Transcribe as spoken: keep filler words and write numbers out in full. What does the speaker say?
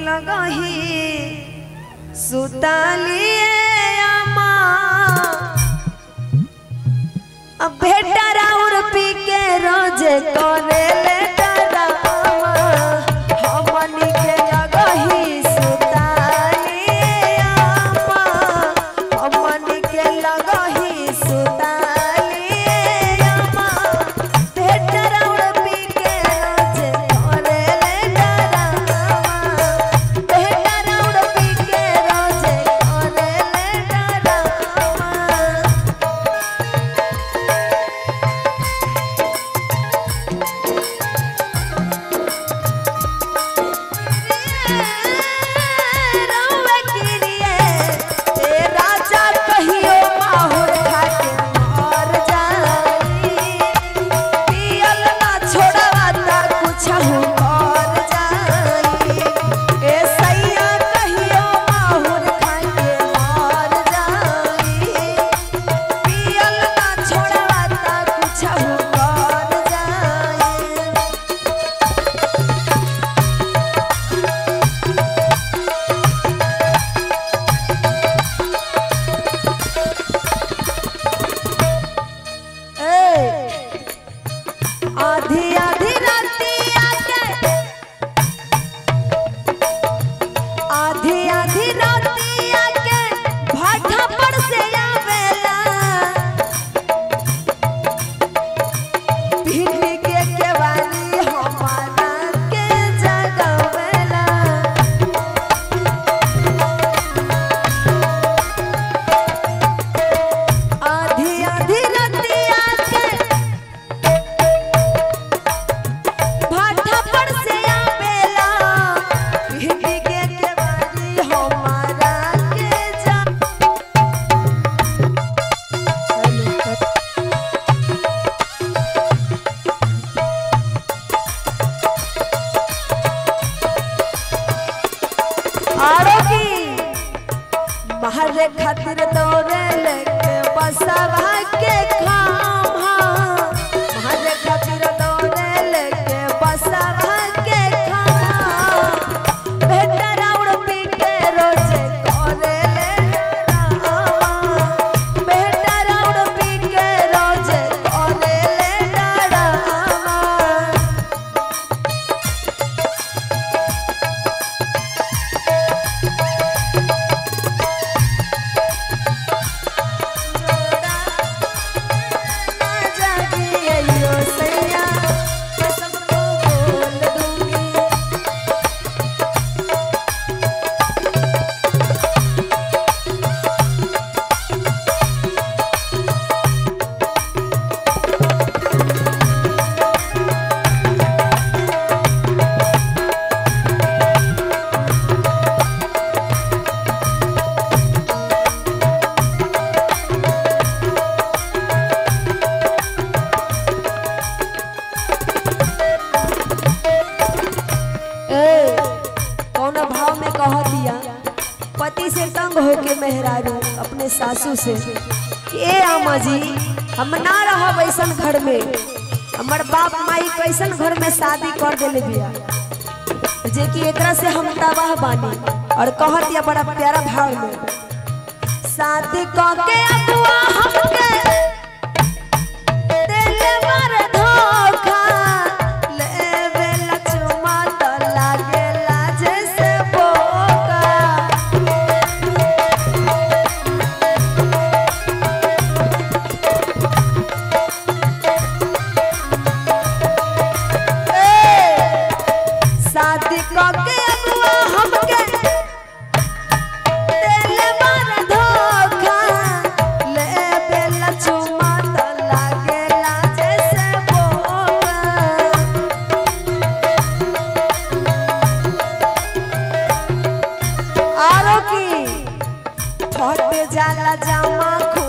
लगही सुतालिए अम्मा अब भेटा राउर पी के रोज करे ले डरावा हमनी के लगही सुतालिए अम्मा हमनी के लगही सुतालिए अम्मा भेटा राउर पी के रोज करे ले डरावा भेटा राउर पी के रोज करे ले डरावा। आधी आधी रातिया के आधी आधी रातिया के भाटा पर से आवेला भिंडी के केवाली हमारा के जगावेला आधी आधी रातिया के महरे खातिर दौड़े लेके बसवा के खामा महरे खातिर दौड़े लेके बसवा के खामा भेटा राउर पी के रोज करे ले डरावा भेटा राउर पी के रोज करे ले डरावा। भाव में कह दिया पति से तंग होके मेहरारू अपने सासू से ए अम्मा जी हम ना रह वैसन घर में हमर बाप माई कैसन घर में शादी कर देले बिया जे कि एकरा से हम तबाह बानी और कह दिया बड़ा प्यारा भाव में शादी करके अगुआ हमके देले मार धोखा लेवे लचुमा त लागेला जैसे बोका शादी करके अगुआ हमके देले मार धोखा लेवे लचुमा त लागेला जैसे बोका आरो की फट जाला जामा